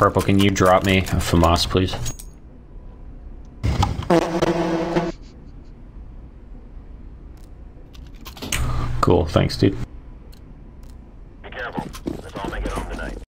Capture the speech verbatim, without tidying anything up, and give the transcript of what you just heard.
Purple, can you drop me a FAMAS, please? Cool, thanks, dude.